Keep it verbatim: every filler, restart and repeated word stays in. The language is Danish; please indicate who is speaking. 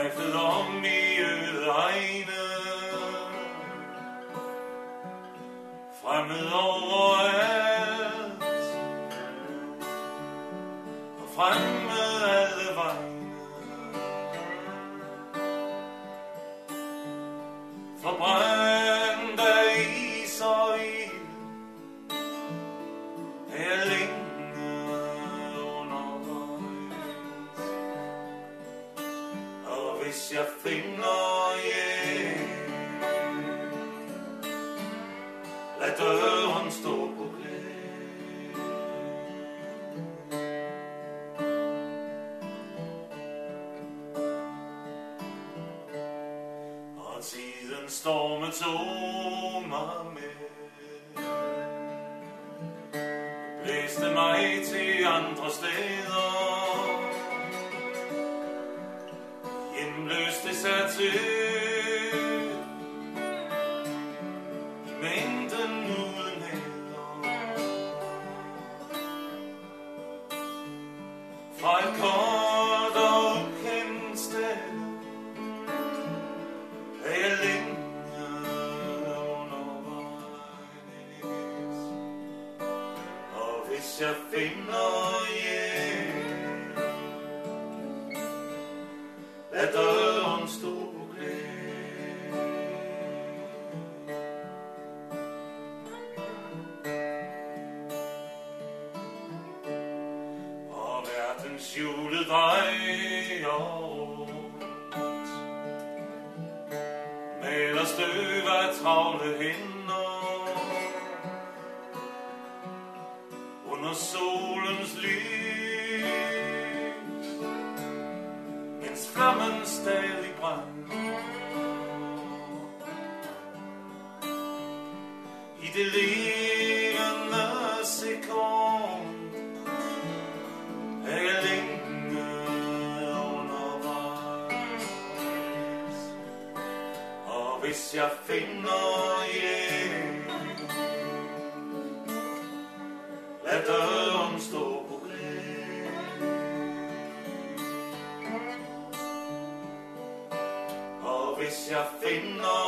Speaker 1: strejfet om i øde egne, fremmed overalt, og fremmed alle vegne, forbrændt af is og ild, er længe undervejs. Og hvis jeg finder hjem, lad døren stå på klem. Og tiden står med toner med, blæste mig til andre steder, hjemløste sig til i mængden uden hænder. Fra et koldt og ukendt sted er jeg længe undervejs. Og hvis jeg finder hjem, lad døren stå på klem. Og verdens hjule drejer rundt, maler støv af travle hænder under solens lys, mens flammen stadig brænder. I det levende sekund er jeg længe undervejs. Og hvis jeg finder hjem, lad døren stå på klem. Og hvis jeg finder